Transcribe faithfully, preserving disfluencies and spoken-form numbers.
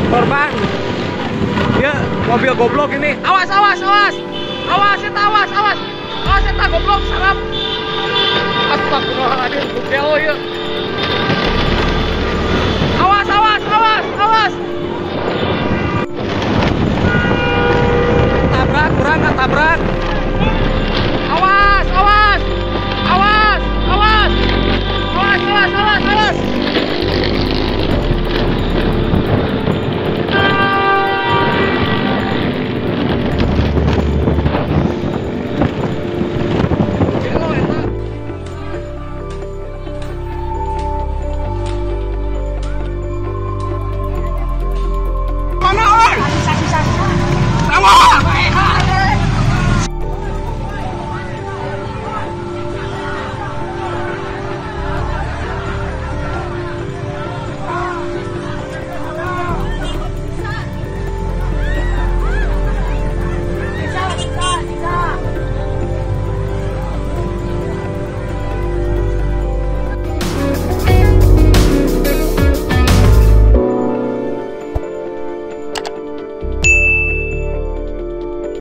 korban. Dia mobil goblok ini. Awas, awas, awas. Awas, eta awas, awas. Awas eta goblok sarap. Astagfirullahaladzim, bukelo ieu. Awas, awas, awas, awas.